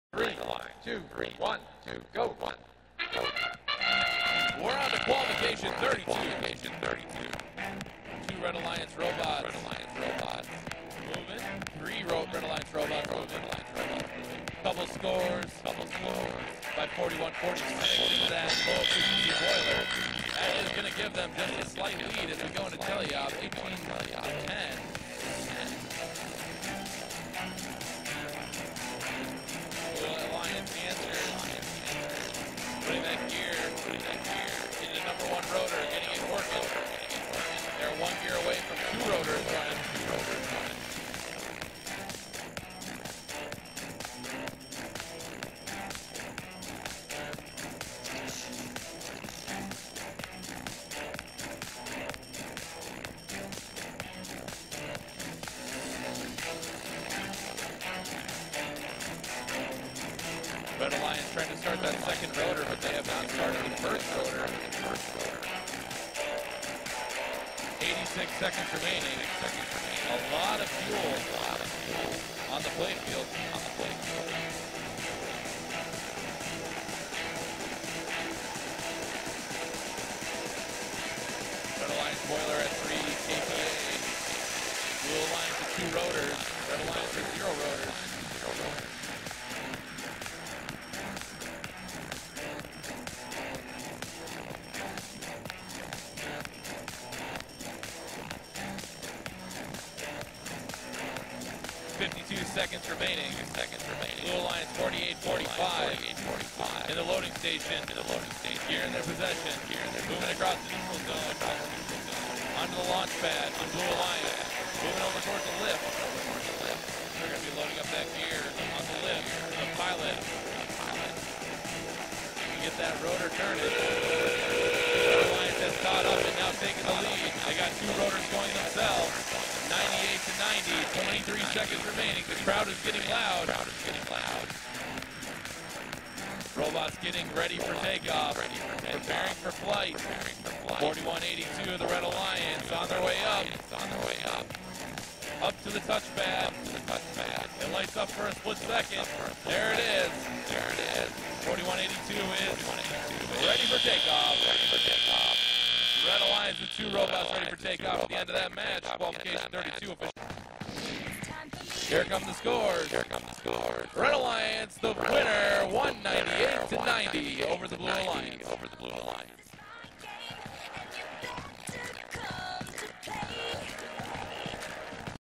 Three, two, one, go. We're on to qualification 32. Two Red Alliance robots. Moving. Three Red Alliance robots moving. Couple scores. By 41-46 into that low efficiency boiler. That is going to give them just a slight lead as we go into teleop. 18-10. Alliance answers. Putting that gear into the number one rotor, getting it working. They're one gear away from two rotors running. Red Alliance trying to start that second rotor, but they have not started the first rotor. 86 seconds remaining. A lot of fuel on the plate field. Red Alliance boiler at 3 kPa. Blue Alliance at 2 rotors. Red Alliance at 0 rotors. 52 seconds remaining. Blue Alliance 48-45 in the loading station. Gear in their possession. Moving across the neutral zone. Onto the launch pad. On Blue Alliance. Moving over towards the lift. They're going to be loading up that gear on the lift. The pilot. You get that rotor turning. Blue Alliance has caught up and now taking the lead. They got two rotors going themselves. 98-90, 23 seconds remaining. The crowd is getting loud. Robots getting ready for takeoff. Preparing for flight. 4182 of the Red Alliance on their way up. Up to the touchpad. It lights up for a split second. There it is. 4182 is ready for takeoff. Red Alliance with two robots ready for takeoff at the end of that match. Qualification 32 official. Here come the scores. Red Alliance, the winner, 198-90 over the Blue Alliance.